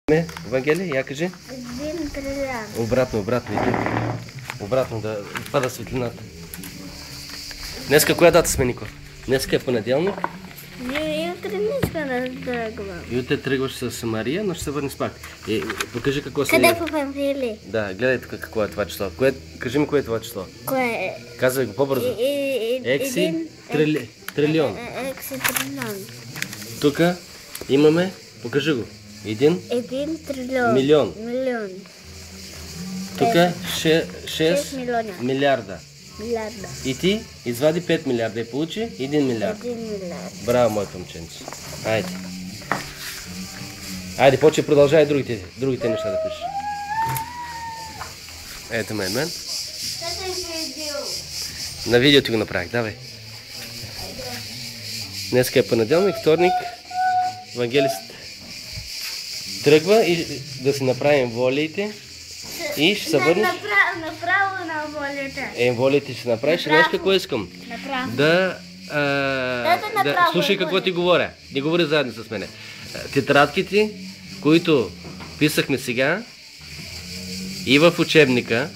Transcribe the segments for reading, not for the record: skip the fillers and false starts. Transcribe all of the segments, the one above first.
Евангелие, я кажи. 1 трилион. Обратно, иди. Обратно, да пада светлината. Днеска коя дата сме, Нико? Днеска е понеделник. Утре не сме да тръгвам. И утре тръгваш с Мария, но ще се върнеш пак. Покажи какво се... Къде по Памфили? Да, гледай тук какво е това число. Кажи ми кое е това число. Кое е? Казвай го по-бързо. Екси трилион. Екси трилион. Тук имаме, покажи го. 1 трилион. Милион. Милион. Тук 6 милиарда. Милиарда. И ти извади 5 милиарда и получи 1 милиард. 1 милиард. Браво, моето момченце. Айде. Айде, почвай, продължай другите неща да пишеш. Ето мен. На видеото го направих, давай. Днеска е понеделник, вторник. Евангелист тръгва и да си направим волиите. И ще се върнеш. Направо на волята. Волиите ще направиш. Знаеш какво искам? Направо. Да слушай какво ти говоря. Не говори заедно с мене. Тетрадките, които писахме сега, и в учебника,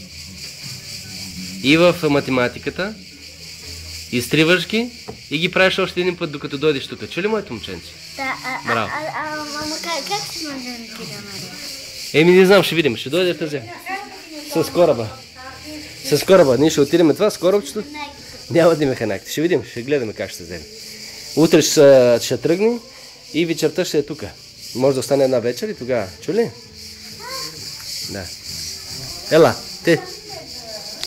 и в математиката, изтриваш ги и ги правиш още един път, докато дойдеш тук. Чули, моето момченце? Да, Браво. Мама, как ще можем да ти да Мария? Не знам, ще видим. Ще дойде в тази. С кораба. С кораба. Ние ще отидем това с корабчето. Няма да има ханаките. Ще видим. Ще гледаме как ще се вземе. Утре ще тръгне и вечерта ще е тук. Може да остане една вечер и тогава. Чули? Да. Ела, ти.